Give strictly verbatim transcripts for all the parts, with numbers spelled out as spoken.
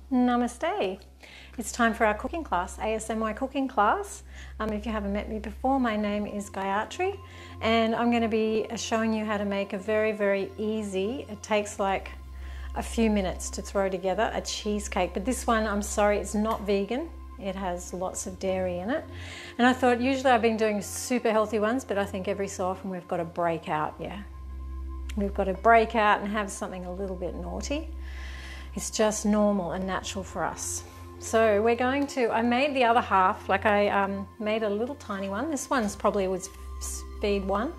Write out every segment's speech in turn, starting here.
Namaste. It's time for our cooking class, A S M Y cooking class. Um, if you haven't met me before, my name is Gayatri and I'm going to be showing you how to make a very, very easy, it takes like a few minutes to throw together, a cheesecake. But this one, I'm sorry, it's not vegan. It has lots of dairy in it. And I thought, usually I've been doing super healthy ones, but I think every so often we've got to break out, yeah. We've got to break out and have something a little bit naughty. It's just normal and natural for us. So we're going to, I made the other half, like I um, made a little tiny one. This one's probably was speed one,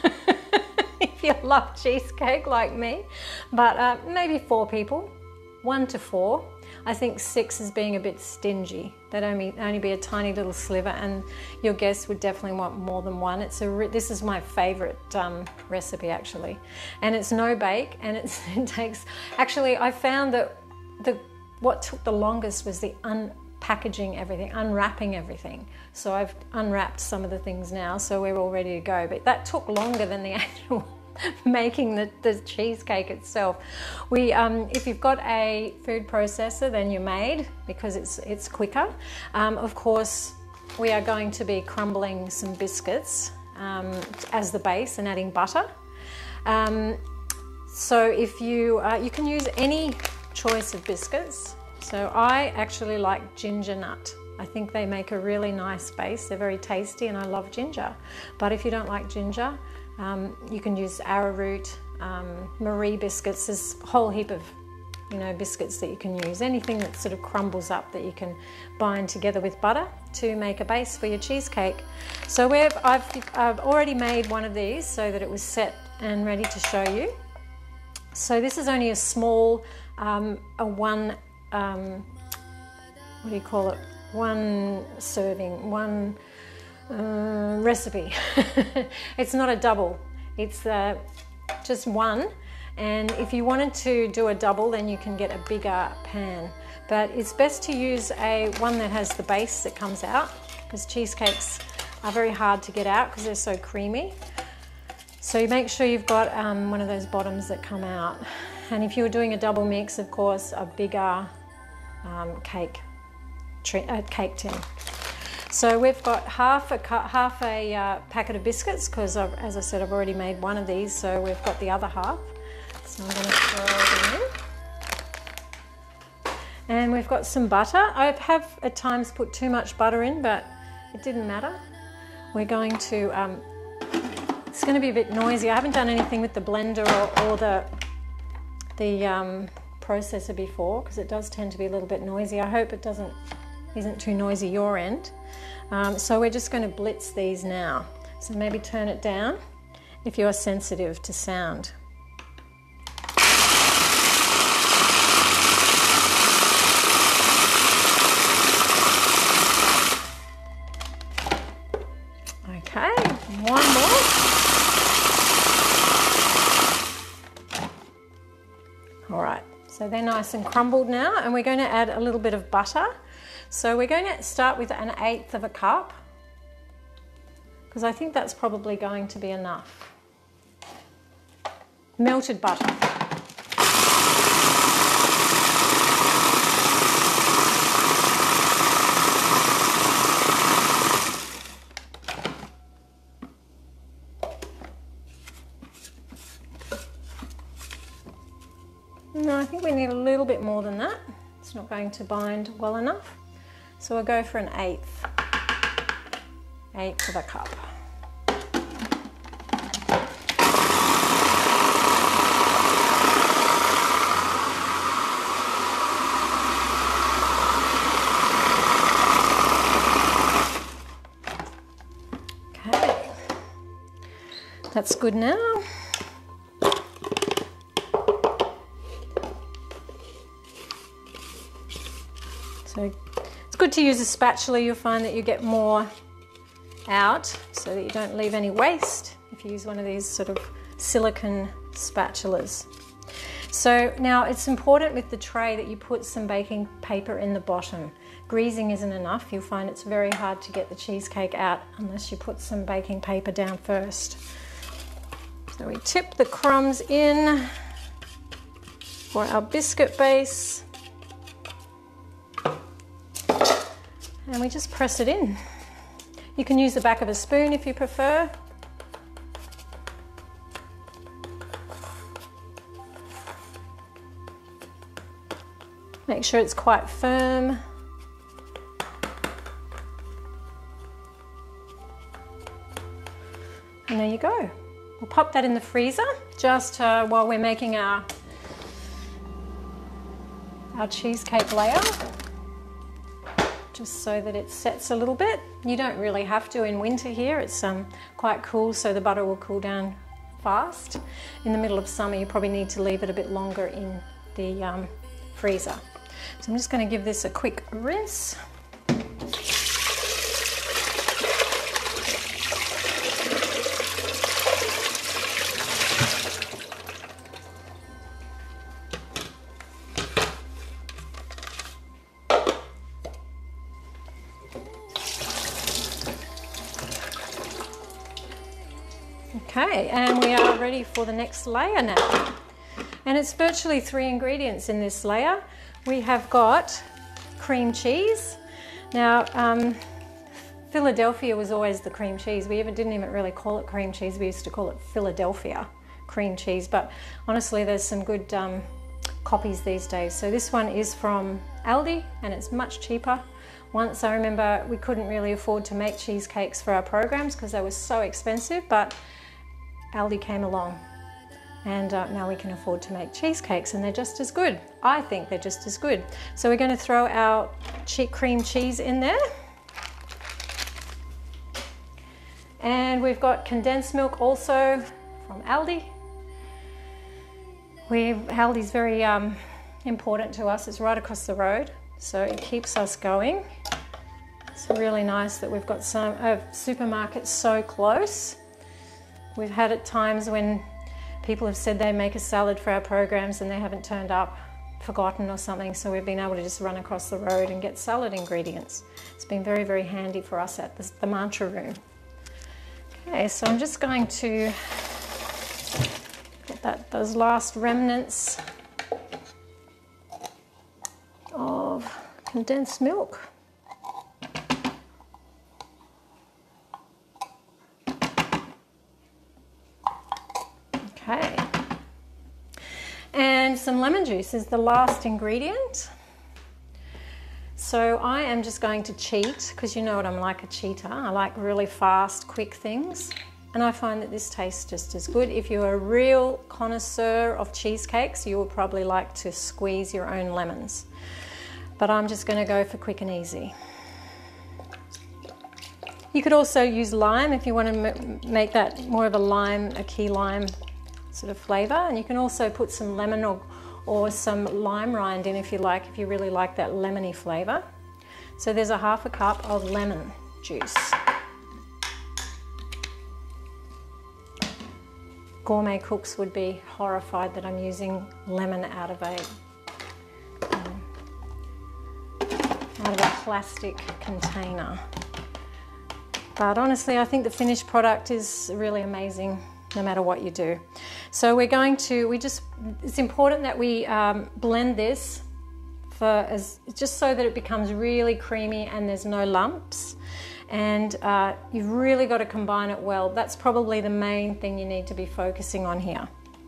if you love cheesecake like me. But uh, maybe four people, one to four. I think six is being a bit stingy. That'd only, only be a tiny little sliver, and your guests would definitely want more than one. It's a, this is my favorite um, recipe actually. And it's no bake, and it's, it takes, actually I found that the what took the longest was the unpackaging everything, unwrapping everything. So I've unwrapped some of the things now, so we're all ready to go. But that took longer than the actual making the, the cheesecake itself. We, um, if you've got a food processor, then you're made, because it's, it's quicker. Um, of course, we are going to be crumbling some biscuits um, as the base and adding butter. Um, so if you, uh, you can use any choice of biscuits. So I actually like ginger nut. I think they make a really nice base. They're very tasty and I love ginger. But if you don't like ginger, um, you can use arrowroot, um, Marie biscuits. There's a whole heap of you know, biscuits that you can use. Anything that sort of crumbles up that you can bind together with butter to make a base for your cheesecake. So we've, I've, I've already made one of these so that it was set and ready to show you. So this is only a small, um, a one, um, what do you call it? One serving, one uh, recipe. It's not a double, it's uh, just one. And if you wanted to do a double, then you can get a bigger pan. But it's best to use a one that has the base that comes out, because cheesecakes are very hard to get out because they're so creamy. So you make sure you've got um, one of those bottoms that come out. And if you were doing a double mix, of course, a bigger um, cake, uh, cake tin. So we've got half a, half a uh, packet of biscuits, because as I said, I've already made one of these, so we've got the other half. So I'm going to throw them in. And we've got some butter. I have at times put too much butter in, but it didn't matter. We're going to, um, it's going to be a bit noisy. I haven't done anything with the blender or, or the, the um, processor before, because it does tend to be a little bit noisy. I hope it doesn't, isn't too noisy your end. Um, so we're just going to blitz these now. So maybe turn it down if you're sensitive to sound. Okay, one more. All right, so they're nice and crumbled now, and we're going to add a little bit of butter. So we're going to start with an eighth of a cup, because I think that's probably going to be enough. Melted butter. No, I think we need a little bit more than that. It's not going to bind well enough. So we'll go for an eighth, eighth of a cup. Okay, that's good now. So it's good to use a spatula. You'll find that you get more out so that you don't leave any waste if you use one of these sort of silicone spatulas. So now it's important with the tray that you put some baking paper in the bottom. Greasing isn't enough. You'll find it's very hard to get the cheesecake out unless you put some baking paper down first. So we tip the crumbs in for our biscuit base. and we just press it in. You can use the back of a spoon if you prefer. Make sure it's quite firm. And there you go. We'll pop that in the freezer just uh, while we're making our, our cheesecake layer, just so that it sets a little bit. You don't really have to in winter here. It's um, quite cool, so the butter will cool down fast. In the middle of summer, you probably need to leave it a bit longer in the um, freezer. So I'm just going to give this a quick rinse. Okay, and we are ready for the next layer now. And it's virtually three ingredients in this layer. We have got cream cheese. Now, um, Philadelphia was always the cream cheese. We even didn't even really call it cream cheese. We used to call it Philadelphia cream cheese. But honestly, there's some good um, copies these days. So this one is from Aldi, and it's much cheaper. Once I remember we couldn't really afford to make cheesecakes for our programs because they were so expensive, but Aldi came along, and uh, now we can afford to make cheesecakes, and they're just as good. I think they're just as good. So we're going to throw our che- cream cheese in there. And we've got condensed milk also from Aldi. We've, Aldi's very um, important to us. It's right across the road, so it keeps us going. It's really nice that we've got some uh, supermarkets so close. We've had at times when people have said they make a salad for our programs and they haven't turned up, forgotten or something, so we've been able to just run across the road and get salad ingredients. It's been very, very handy for us at the, the mantra room. Okay, so I'm just going to get that, those last remnants of condensed milk. Okay, and some lemon juice is the last ingredient. So I am just going to cheat, because you know what, I'm like a cheater. I like really fast, quick things, and I find that this tastes just as good. If you're a real connoisseur of cheesecakes, you will probably like to squeeze your own lemons, but I'm just going to go for quick and easy. You could also use lime if you want to make that more of a lime, a key lime sort of flavour, and you can also put some lemon or, or some lime rind in if you like, if you really like that lemony flavour. So there's a half a cup of lemon juice. Gourmet cooks would be horrified that I'm using lemon out of a um, out of a plastic container. But honestly, I think the finished product is really amazing, no matter what you do. So we're going to, we just, it's important that we um, blend this for as, just so that it becomes really creamy and there's no lumps. And uh, you've really got to combine it well. That's probably the main thing you need to be focusing on here.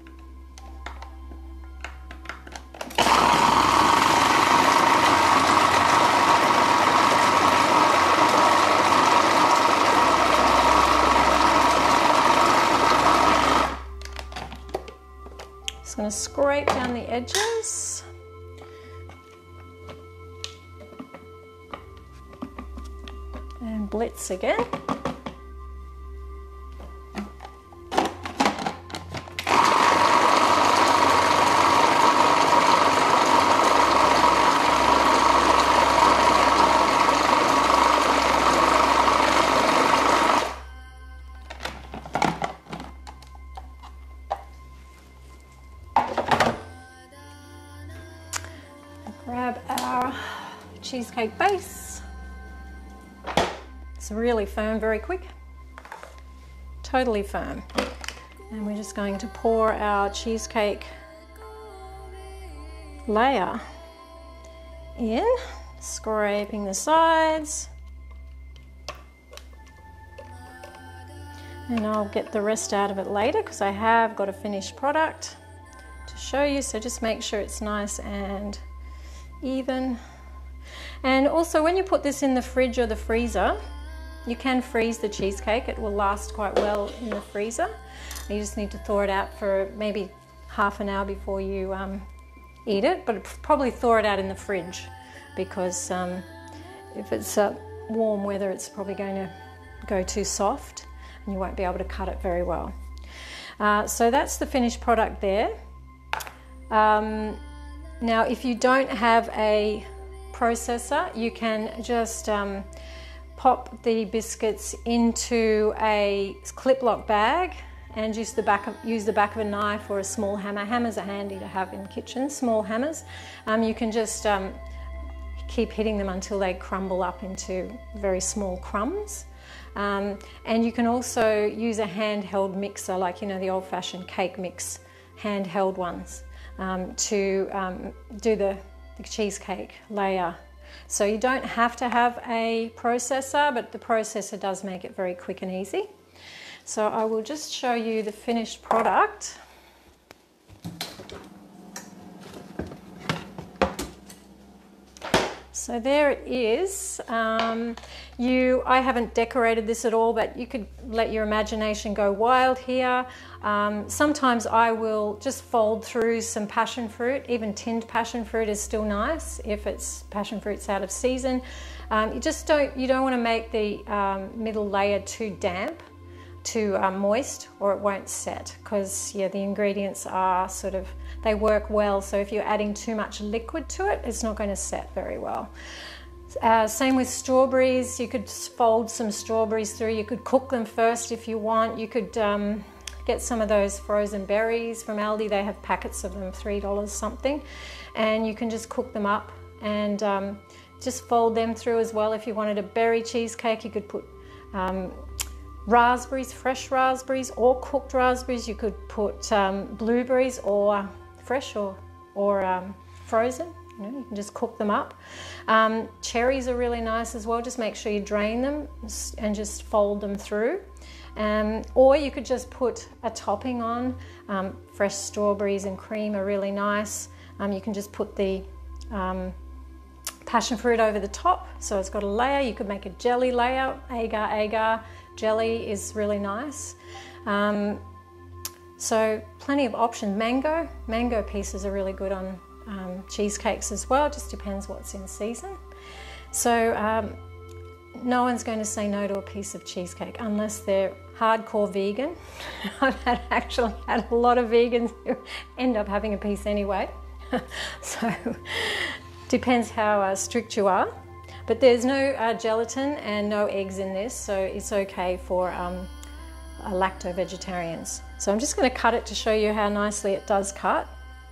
Just going to scrape down the edges. And blitz again. Grab our cheesecake base. It's really firm, very quick, totally firm. And we're just going to pour our cheesecake layer in. scraping the sides. And I'll get the rest out of it later because I have got a finished product to show you. So just make sure it's nice and even. And also when you put this in the fridge or the freezer, you can freeze the cheesecake. It will last quite well in the freezer. You just need to thaw it out for maybe half an hour before you um, eat it, but probably thaw it out in the fridge because um, if it's uh, warm weather, it's probably going to go too soft and you won't be able to cut it very well. Uh, so that's the finished product there. Um, now, if you don't have a processor, you can just um, pop the biscuits into a clip lock bag and use the back of use the back of a knife or a small hammer. Hammers are handy to have in kitchens, small hammers. Um, you can just um, keep hitting them until they crumble up into very small crumbs. Um, and you can also use a handheld mixer, like you know the old-fashioned cake mix, handheld ones, um, to um, do the, the cheesecake layer. So you don't have to have a processor, but the processor does make it very quick and easy. So I will just show you the finished product. So there it is. Um, you, I haven't decorated this at all, but you could let your imagination go wild here. Um, sometimes I will just fold through some passion fruit. Even tinned passion fruit is still nice if it's passion fruit's out of season. Um, you just don't, you don't want to make the um, middle layer too damp, too um, moist, or it won't set, because yeah, the ingredients are sort of, they work well, so if you're adding too much liquid to it, it's not going to set very well. Uh, same with strawberries. You could fold some strawberries through. You could cook them first if you want. You could um, get some of those frozen berries from Aldi. They have packets of them, three dollars something, and you can just cook them up and um, just fold them through as well. If you wanted a berry cheesecake, you could put um, raspberries, fresh raspberries or cooked raspberries. You could put um, blueberries, or fresh or, or um, frozen. You know, you can just cook them up. Um, cherries are really nice as well. Just make sure you drain them and just fold them through. Um, or you could just put a topping on. Um, fresh strawberries and cream are really nice. Um, you can just put the um, passion fruit over the top, so it's got a layer. You could make a jelly layer. Agar agar jelly is really nice. Um, so plenty of options. Mango, mango pieces are really good on um, cheesecakes as well. Just depends what's in season. So um, no one's going to say no to a piece of cheesecake unless they're hardcore vegan. I've had, actually had a lot of vegans who end up having a piece anyway. So depends how uh, strict you are. But there's no uh, gelatin and no eggs in this, so it's okay for um, uh, lacto-vegetarians. So I'm just going to cut it to show you how nicely it does cut.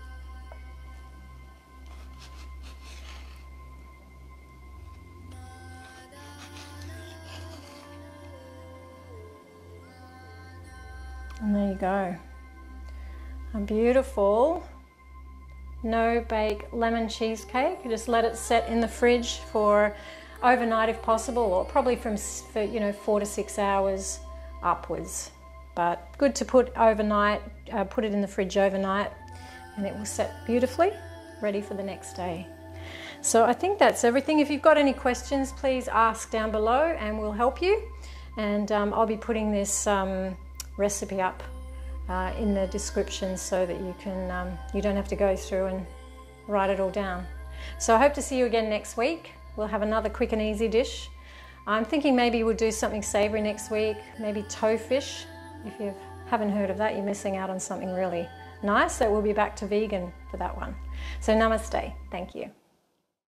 And there you go. A beautiful no-bake lemon cheesecake. You just let it set in the fridge for overnight if possible, or probably from for, you know four to six hours upwards. But good to put overnight. Uh, put it in the fridge overnight, and it will set beautifully, ready for the next day. So I think that's everything. If you've got any questions, please ask down below, and we'll help you. And um, I'll be putting this um, recipe up Uh, in the description so that you can um, you don't have to go through and write it all down. So I hope to see you again next week. We'll have another quick and easy dish. I'm thinking maybe we'll do something savoury next week, maybe toe fish. If you haven't heard of that, you're missing out on something really nice. So we'll be back to vegan for that one. So namaste. Thank you.